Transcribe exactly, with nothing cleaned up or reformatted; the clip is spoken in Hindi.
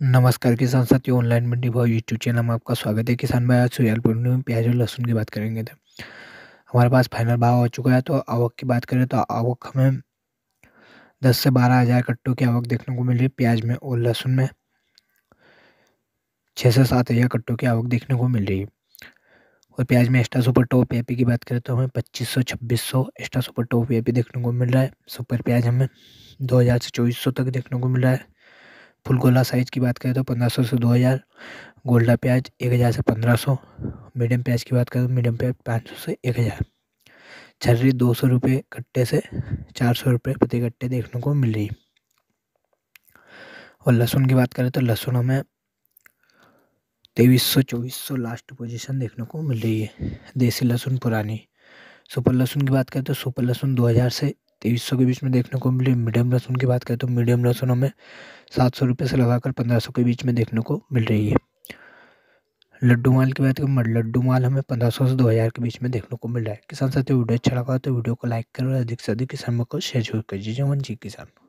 नमस्कार किसान साथियों, ऑनलाइन मंडी भाव यूट्यूब चैनल में आपका स्वागत है। किसान भाई, आज सुयालपुर में प्याज और लहसुन की बात करेंगे। तो हमारे पास फाइनल भाव हो चुका है। तो आवक की बात करें तो आवक हमें दस से बारह हज़ार कट्टों की आवक देखने को मिल रही है प्याज में, और लहसुन में छः से सात हज़ार कट्टों की आवक देखने को मिल रही है। और प्याज में एक्स्ट्रा सुपर टॉप एपी की बात करें तो हमें पच्चीस सौ छब्बीस सौ एक्स्ट्रा सुपर टॉप एपी देखने को मिल रहा है। सुपर प्याज हमें दो हज़ार से चौबीस सौ तक देखने को मिल रहा है। फुल गोला साइज़ की बात करें तो पंद्रह सौ से दो हज़ार, गोल्डा प्याज एक हज़ार से पंद्रह सौ, मीडियम प्याज की बात करें तो मीडियम प्याज पाँच सौ से एक हज़ार, छर्री दो सौ रुपये कट्टे से चार सौ रुपये प्रति कट्टे देखने को मिल रही है। और लहसुन की बात करें तो लहसुन हमें तेईस सौ चौबीस सौ लास्ट पोजीशन देखने को मिल रही है। देसी लहसुन पुरानी। सुपर लहसुन की बात करें तो सुपर लहसुन दो हज़ार से तेईस सौ के बीच में देखने को मिल रही है। मीडियम लहसुन की बात करें तो मीडियम लहसुन हमें सात सौ रुपये से लगाकर पंद्रह सौ के बीच में देखने को मिल रही है। लड्डू माल की बात करें, लड्डू माल हमें पंद्रह सौ से दो हज़ार के बीच में देखने को मिल रहा है। किसान साथियों, वीडियो अच्छा लगा तो वीडियो को लाइक करो और अधिक से अधिक किसानों को शेयर जरूर कीजिए। जय हिंद, जय किसान।